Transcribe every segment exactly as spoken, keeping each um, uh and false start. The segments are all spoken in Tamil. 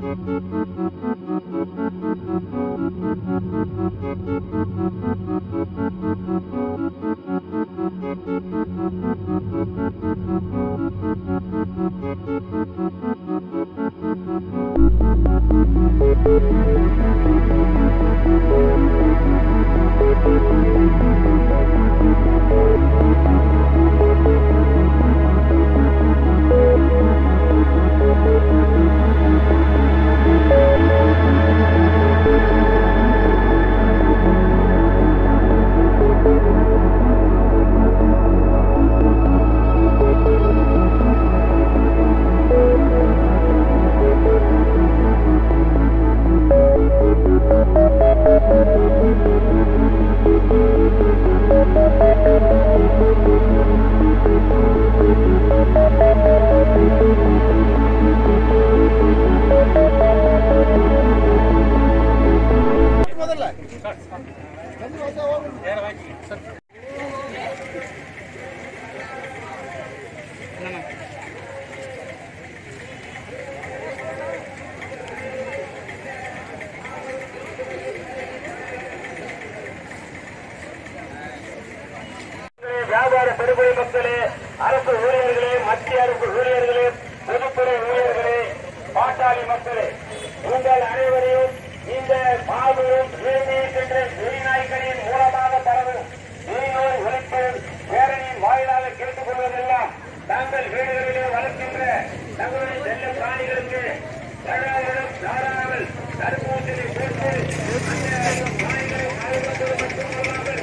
வியாபார பெருங்குடி மக்களே, அரசு ஊழியர்களே, மத்திய அரசு ஊழியர்களே, பொதுத்துறை ஊழியர்களே, பாட்டாளி மக்களே, உங்கள் அனைவரையும் இந்த மாபெரும் என்ற வெறிநாய்களின் மூலமாக பரவும் வெறிநோய் ஒழிப்பு பேரணியின் வாயிலாக கேட்டுக் கொள்வதெல்லாம் தங்கள் வீடுகளிலே வளர்க்கின்ற தங்களுடைய செல்ல பிராணிகளுக்கு தடாவிடம் தாராமல் தடுப்பூசியை போட்டு அந்த பிராணிகளை அழைப்பது மட்டுமல்லாமல்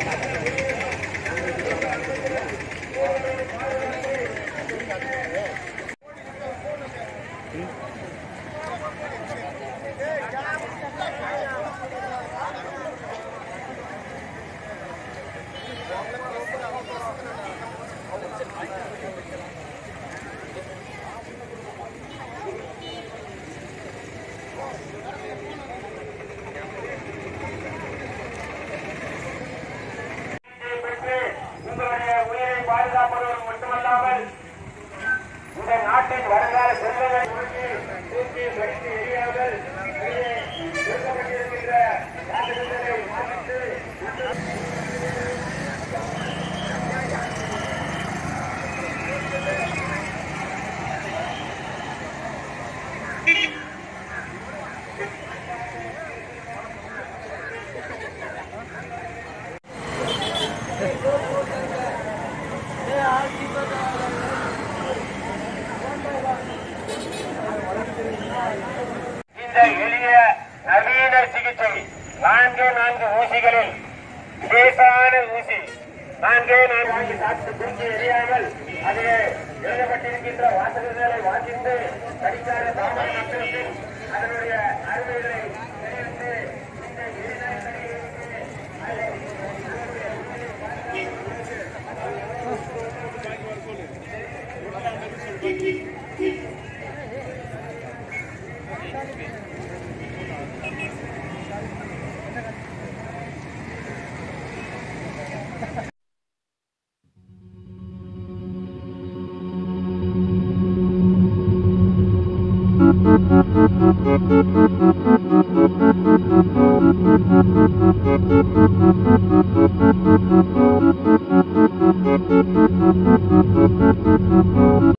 பாதுகாப்பதோடு மட்டுமல்லாமல் இந்த நாட்டின் வருங்கால செல்வங்களை தூக்கி வெடித்து எரியாமல் கொடுக்கப்பட்டிருக்கின்ற நாட்டுகளை மாற்றிட்டு இந்த எளிய நவீன சிகிச்சை நான்கே நான்கு ஊசிகளில் லேசான ஊசி நான்கே நான்கு வாங்கி சாப்பிட்டு தூக்கி எரியாமல் அதிலே எழுதப்பட்டிருக்கின்ற வாசகங்களை வாசித்து படிக்காத சாமானிய மக்களுக்கு அதனுடைய அருமைகளை தெரிவித்து இந்த